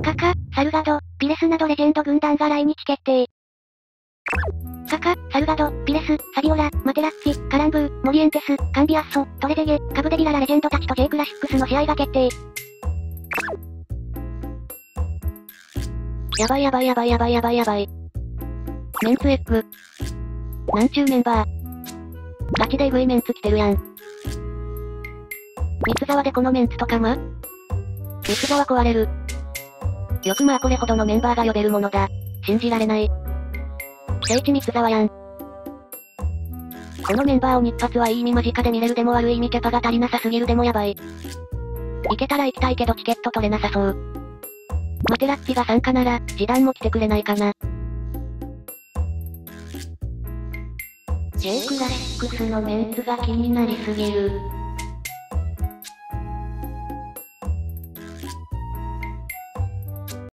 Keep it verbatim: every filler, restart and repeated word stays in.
カカ、サルガド、ピレスなどレジェンド軍団が来日決定。カカ、サルガド、ピレス、サビオラ、マテラッツィ、カランブー、モリエンテス、カンビアッソ、トレゼゲ、カブデビラらレジェンドたちと J クラシックスの試合が決定。 やばいやばいやばいやばいやばいやばい。メンツエッグ。なんちゅうメンバー。ガチでエグいメンツ来てるやん。三沢でこのメンツとかま三沢壊れる。よくまあこれほどのメンバーが呼べるものだ。信じられない。聖地三沢やん。このメンバーを日発はいい意味間近で見れるでも悪い意味キャパが足りなさすぎるでもやばい。行けたら行きたいけどチケット取れなさそう。マテラッツィが参加なら、ジダンも来てくれないかな。J クラシックスのメンツが気になりすぎる。